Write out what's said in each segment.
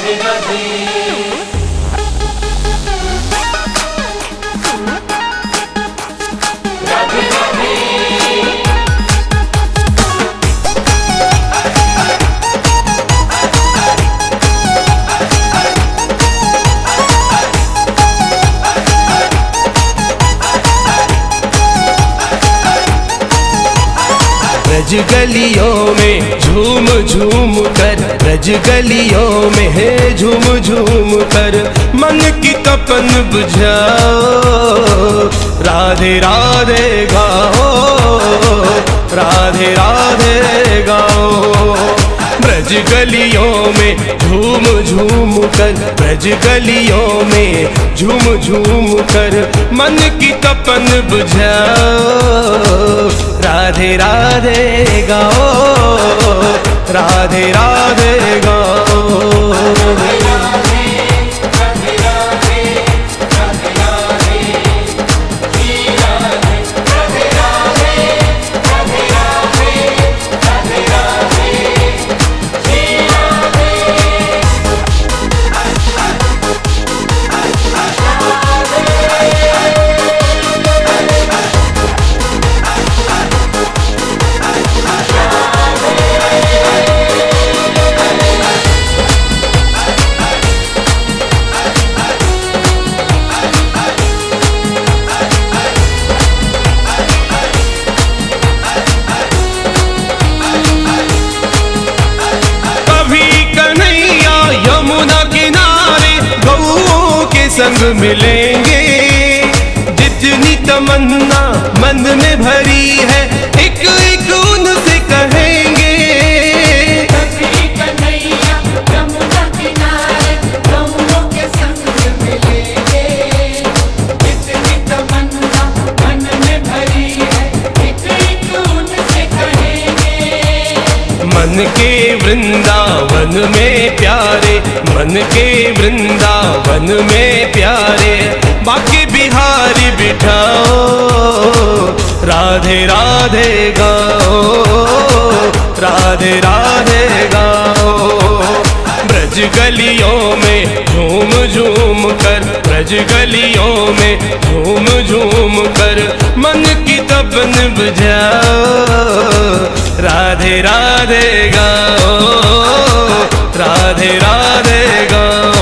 ब्रज गलियों में झूम झूम कर, ब्रज गलियों में है झूम झूम कर, मन की तपन बुझाओ, राधे राधे गाओ, राधे राधे गाओ। ब्रज गलियों में झूम झूम कर, ब्रज गलियों में झूम झूम कर, मन की तपन बुझाओ, राधे राधे गाओ, राधे राधे गाओ। संग मिलेंगे, जितनी तमन्ना मन में भरी है एक एक उनसे कहेंगे। कभी कन्हैया यमुना किनारे गौओं के संग मिलेंगे, जितनी तमन्ना मन में भरी है एक एक उनसे कहेंगे। मन के वृंदावन में प्यारे, मन के वृंदावन में प्यारे, बाकी बिहारी बिठाओ, राधे राधे गाओ, राधे राधे गाओ। ब्रज गलियों में झूम झूम कर, ब्रज गलियों में झूम झूम कर, मन की तपन बुझाओ, राधे राधे गाओ, राधे राधे गाओ।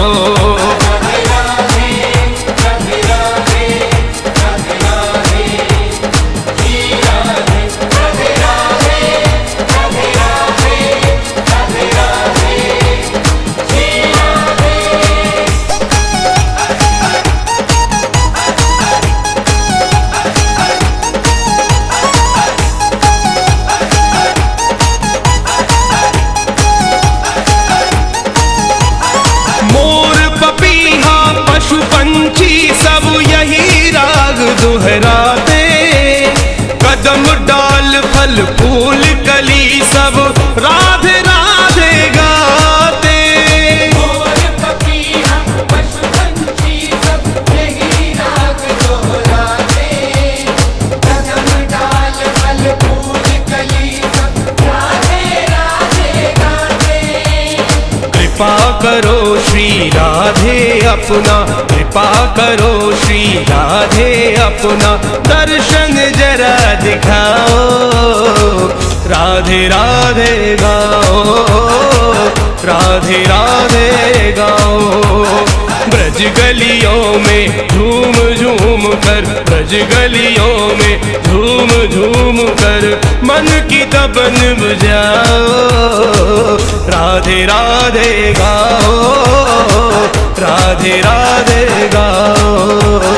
सब यही राग दोहराते, कदम डाल फल फूल कली सब राधे राधे गाते। मोर पपीहा पशु पंछी सब यही राग दोहराते, कदम डाल फल फूल कली सब राधे राधे गाते। कृपा करो श्री राधे अपना, कृपा करो श्री राधे अपना, दर्शन जरा दिखाओ, राधे राधे गाओ, राधे राधे गाओ। ब्रज गलियों में झूम झूम कर, ब्रज गलियों में झूम झूम कर, मन की तपन बुझाओ, राधे राधे गाओ, राधे राधे गाओ।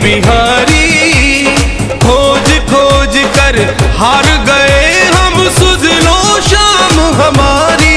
बिहारी। खोज खोज कर हार गए हम, सुध लो शाम हमारी।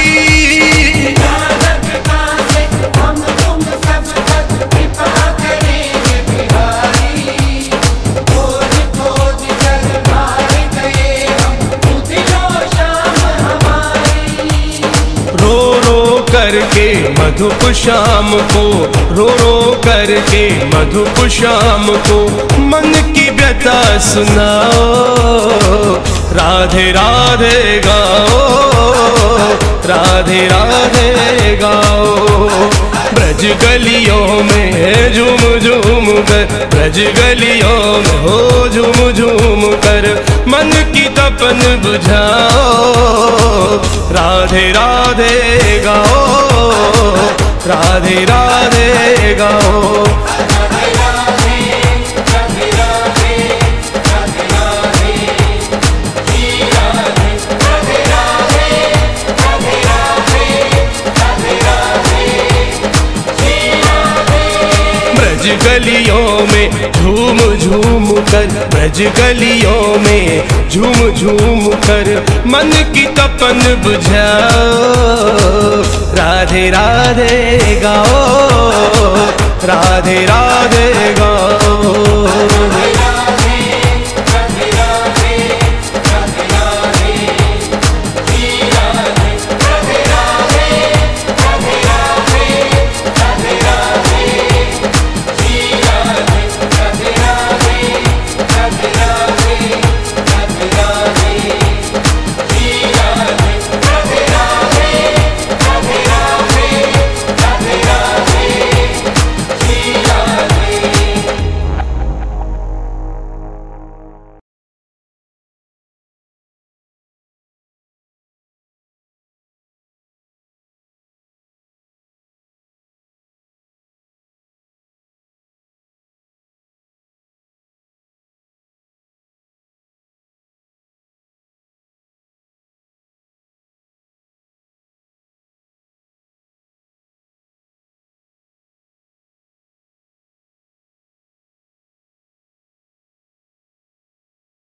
हम तुम सब तक कृपा करेंगे बिहारी। खोज खोज कर हार गए हम, सुध लो शाम हमारी। रो रो करके मधुप शाम को, रो रो करके मधुप शाम को मन की व्यथा सुनाओ। राधे राधे गाओ, राधे राधे गाओ। ब्रज गलियों में झूम झूम कर, ब्रज गलियों में हो झूम झूम कर मन की तपन बुझाओ। राधे राधे गाओ, राधे राधे गाओ। ब्रज गलियों में झूम झूम कर, ब्रज गलियों में झूम झूम कर मन की तपन बुझाओ। राधे राधे गाओ, राधे राधे गाओ।